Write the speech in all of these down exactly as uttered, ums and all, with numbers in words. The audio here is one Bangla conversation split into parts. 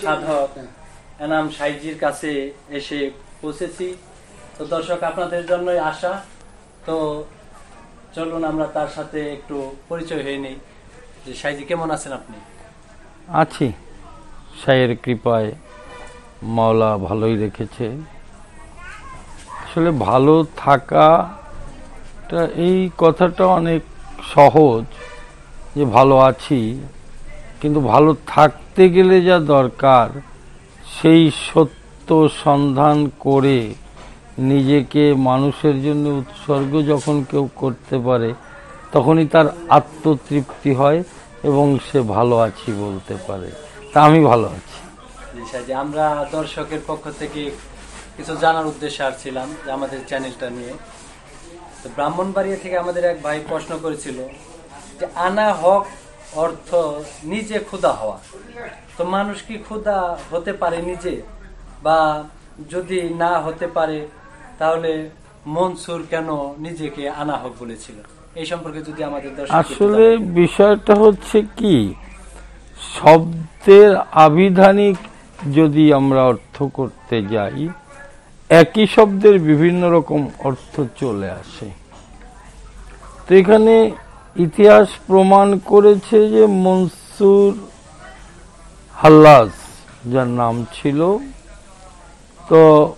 সাধক এনাম সাইজির কাছে এসে পৌঁছেছি। তো দর্শক, আপনাদের জন্যই আসা। তো চলুন আমরা তার সাথে একটু পরিচয় হয়ে নেই। যে সাইজি, কেমন আছেন আপনি? আছি, সাইয়ের কৃপায় মাওলা ভালোই রেখেছে। আসলে ভালো থাকাটা, এই কথাটা অনেক সহজ যে ভালো আছি, কিন্তু ভালো থাকতে গেলে যা দরকার সেই সত্য সন্ধান করে নিজেকে মানুষের জন্য উৎসর্গ যখন কেউ করতে পারে, তখনই তার আত্মতৃপ্তি হয় এবং সে ভালো আছি বলতে পারে। তা আমি ভালো আছি। আমরা দর্শকের পক্ষ থেকে কিছু জানার উদ্দেশ্যে আসছিলাম যে আমাদের চ্যানেলটা নিয়ে। তো ব্রাহ্মণবাড়িয়া থেকে আমাদের এক ভাই প্রশ্ন করেছিল যে আনা হক অর্থ নিজে ক্ষুধা হওয়া। তো মানুষ কি ক্ষুধা হতে পারে নিজে, বা যদি না হতে পারে তাহলে মনসুর কেন নিজেকে আনা হক বলেছিল? এই সম্পর্কে যদি আমাদের দর্শক। আসলে বিষয়টা হচ্ছে কি, শব্দের আবিধানিক যদি আমরা অর্থ করতে যাই, একই শব্দের বিভিন্ন রকম অর্থ চলে আসে। তো এখানে ইতিহাস প্রমাণ করেছে যে মনসুর হাল্লাজ যার নাম ছিল, তো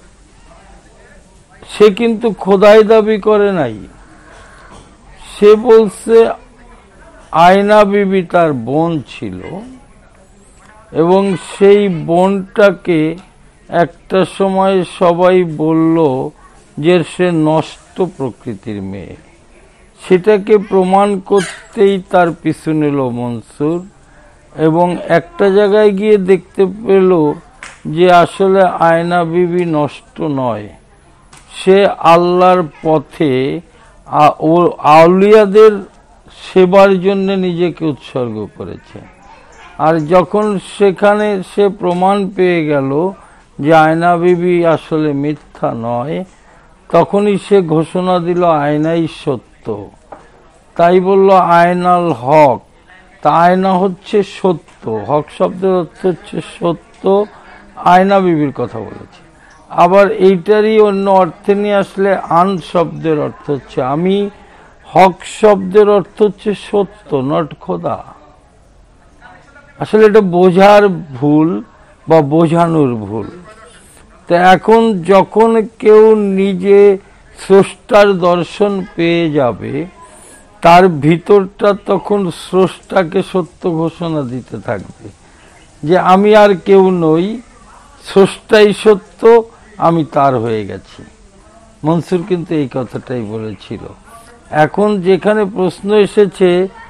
সে কিন্তু খোদাই দাবি করে নাই। সে বলছে আয়না বিবি তার বোন ছিল এবং সেই বোনটাকে একটা সময় সবাই বলল যে সে নষ্ট প্রকৃতির মেয়ে। সেটাকে প্রমাণ করতেই তার পিছু নিল মনসুর, এবং একটা জায়গায় গিয়ে দেখতে পেল যে আসলে আয়না বিবি নষ্ট নয়, সে আল্লাহর পথে আউলিয়াদের সেবার জন্য নিজেকে উৎসর্গ করেছে। আর যখন সেখানে সে প্রমাণ পেয়ে গেল যে আয়না বিবি আসলে মিথ্যা নয়, তখনই সে ঘোষণা দিল আয়নাই সত্য। তাই বলল আয়নাল হক। তা আয়না হচ্ছে সত্য, হক শব্দের অর্থ হচ্ছে সত্য। আয়না বিবির কথা বলেছে। আবার এইটারই অন্য অর্থে নিয়ে আসলে আন শব্দের অর্থ হচ্ছে আমি, হক শব্দের অর্থ হচ্ছে সত্য, নট খোদা। আসলে এটা বোঝার ভুল বা বোঝানোর ভুল। তো এখন যখন কেউ নিজে স্রষ্টার দর্শন পেয়ে যাবে, তার ভিতরটা তখন স্রষ্টাকে সত্য ঘোষণা দিতে থাকবে যে আমি আর কেউ নই, স্রষ্টাই সত্য, আমি তার হয়ে গেছি। মনসুর কিন্তু এই কথাটাই বলেছিল। এখন যেখানে প্রশ্ন এসেছে,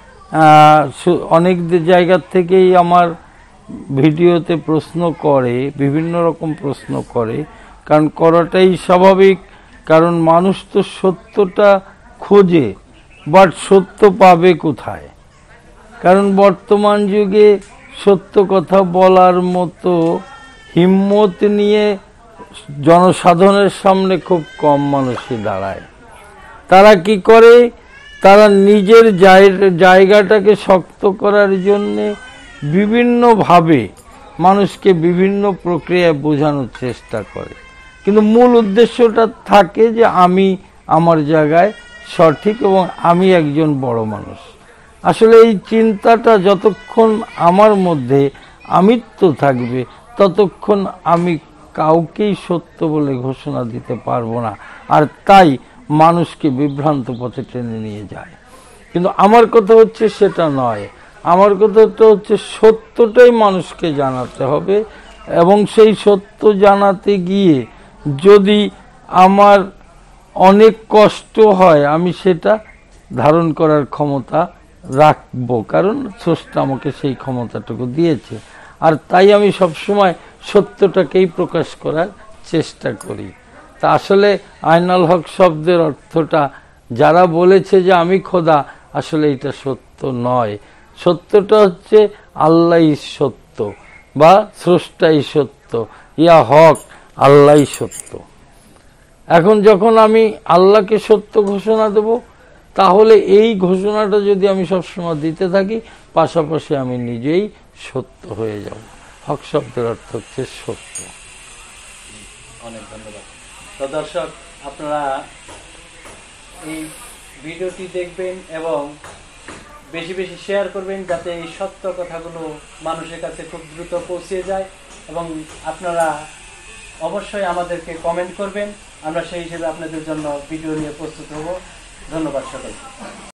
অনেক জায়গার থেকেই আমার ভিডিওতে প্রশ্ন করে, বিভিন্ন রকম প্রশ্ন করে, কারণ করাটাই স্বাভাবিক। কারণ মানুষ তো সত্যটা খোঁজে, বাট সত্য পাবে কোথায়? কারণ বর্তমান যুগে সত্য কথা বলার মতো হিম্মত নিয়ে জনসাধারণের সামনে খুব কম মানুষই দাঁড়ায়। তারা কি করে? তারা নিজের জায়গাটাকে শক্ত করার জন্যে বিভিন্নভাবে মানুষকে বিভিন্ন প্রক্রিয়ায় বোঝানোর চেষ্টা করে, কিন্তু মূল উদ্দেশ্যটা থাকে যে আমি আমার জায়গায় সঠিক এবং আমি একজন বড় মানুষ। আসলে এই চিন্তাটা যতক্ষণ আমার মধ্যে আমিত্ব থাকবে, ততক্ষণ আমি কাউকেই সত্য বলে ঘোষণা দিতে পারবো না। আর তাই মানুষকে বিভ্রান্ত পথে টেনে নিয়ে যায়। কিন্তু আমার কথা হচ্ছে সেটা নয়। আমার কথাটা হচ্ছে সত্যটাই মানুষকে জানাতে হবে, এবং সেই সত্য জানাতে গিয়ে যদি আমার অনেক কষ্ট হয়, আমি সেটা ধারণ করার ক্ষমতা রাখবো, কারণ স্রষ্টা আমাকে সেই ক্ষমতাটুকু দিয়েছে। আর তাই আমি সবসময় সত্যটাকেই প্রকাশ করার চেষ্টা করি। তা আসলে আয়নাল হক শব্দের অর্থটা যারা বলেছে যে আমি খোদা, আসলে এটা সত্য নয়। সত্যটা হচ্ছে আল্লাহই সত্য বা স্রষ্টাই সত্য, ইয়া হক, আল্লাহই সত্য। এখন যখন আমি আল্লাহকে সত্য ঘোষণা দেব, তাহলে এই ঘোষণাটা যদি আমি সবসময় দিতে থাকি, পাশাপাশি আমি নিজেই সত্য হয়ে যাব। হক শব্দের অর্থ হচ্ছে সত্য। অনেক ধন্যবাদ। তো দর্শক, আপনারা এই ভিডিওটি দেখবেন এবং বেশি বেশি শেয়ার করবেন, যাতে এই সত্য কথাগুলো মানুষের কাছে খুব দ্রুত পৌঁছে যায়। এবং আপনারা অবশ্যই আমাদেরকে কমেন্ট করবেন, আমরা সেই হিসেবে আপনাদের জন্য ভিডিও নিয়ে প্রস্তুত হব। ধন্যবাদ সকলকে।